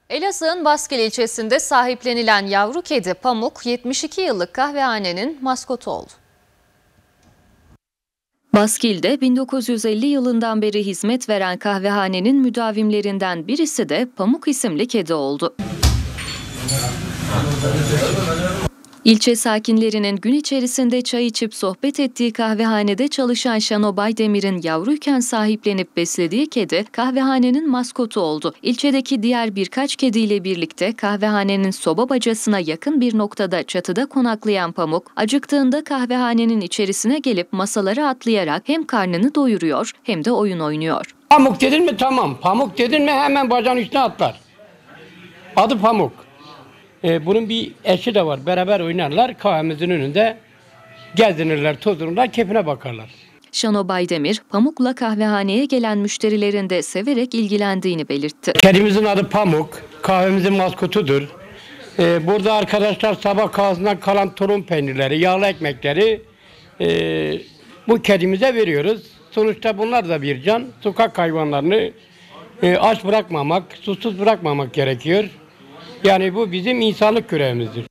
Elazığ'ın Baskil ilçesinde sahiplenilen yavru kedi Pamuk, 72 yıllık kahvehanenin maskotu oldu. Baskil'de 1950 yılından beri hizmet veren kahvehanenin müdavimlerinden birisi de Pamuk isimli kedi oldu. İlçe sakinlerinin gün içerisinde çay içip sohbet ettiği kahvehanede çalışan Şano Baydemir'in yavruyken sahiplenip beslediği kedi kahvehanenin maskotu oldu. İlçedeki diğer birkaç kediyle birlikte kahvehanenin soba bacasına yakın bir noktada çatıda konaklayan Pamuk, acıktığında kahvehanenin içerisine gelip masalara atlayarak hem karnını doyuruyor hem de oyun oynuyor. Pamuk dedin mi tamam, pamuk dedin mi hemen bacağın üstüne atlar. Adı Pamuk. Bunun bir eşi de var. Beraber oynarlar. Kahvemizin önünde gezinirler, tozunurlar, keyfine bakarlar. Şano Baydemir, Pamuk'la kahvehaneye gelen müşterilerin de severek ilgilendiğini belirtti. Kedimizin adı Pamuk. Kahvemizin maskotudur. Burada arkadaşlar sabah kahvaltısından kalan tulum peynirleri, yağlı ekmekleri bu kedimize veriyoruz. Sonuçta bunlar da bir can. Sokak hayvanlarını aç bırakmamak, susuz bırakmamak gerekiyor. Yani bu bizim insanlık görevimizdir.